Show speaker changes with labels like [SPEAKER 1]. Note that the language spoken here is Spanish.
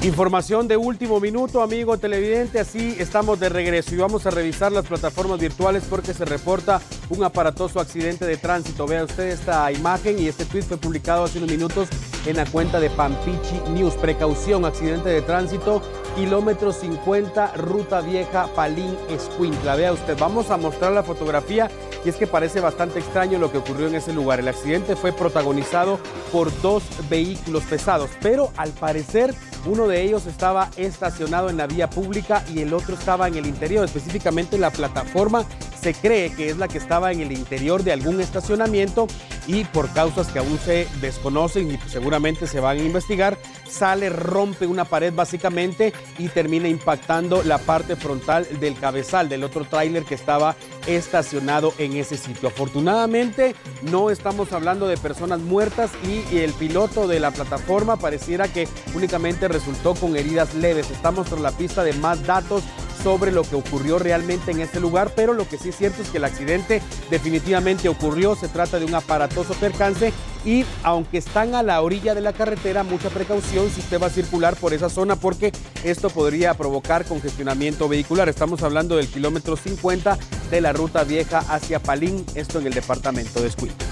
[SPEAKER 1] Información de último minuto, amigo televidente, así estamos de regreso y vamos a revisar las plataformas virtuales porque se reporta un aparatoso accidente de tránsito. Vea usted esta imagen y este tweet fue publicado hace unos minutos en la cuenta de Pampichi News. Precaución, accidente de tránsito, kilómetro 50, ruta vieja, Palín, Escuintla. Vea usted, vamos a mostrar la fotografía y es que parece bastante extraño lo que ocurrió en ese lugar. El accidente fue protagonizado por dos vehículos pesados, pero al parecer uno de ellos estaba estacionado en la vía pública y el otro estaba en el interior, específicamente la plataforma. Se cree que es la que estaba en el interior de algún estacionamiento y por causas que aún se desconocen y seguramente se van a investigar, rompe una pared básicamente y termina impactando la parte frontal del cabezal del otro tráiler que estaba estacionado en ese sitio. Afortunadamente no estamos hablando de personas muertas y el piloto de la plataforma pareciera que únicamente resultó con heridas leves. Estamos tras la pista de más datos sobre lo que ocurrió realmente en este lugar, pero lo que sí es cierto es que el accidente definitivamente ocurrió. Se trata de un aparatoso percance y aunque están a la orilla de la carretera, mucha precaución si usted va a circular por esa zona porque esto podría provocar congestionamiento vehicular. Estamos hablando del kilómetro 50 de la ruta vieja hacia Palín, esto en el departamento de Escuintla.